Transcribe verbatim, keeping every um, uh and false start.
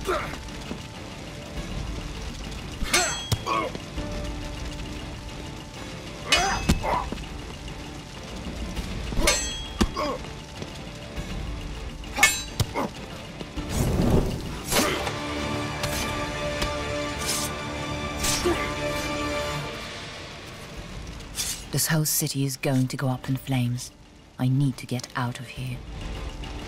This whole city is going to go up in flames. I need to get out of here.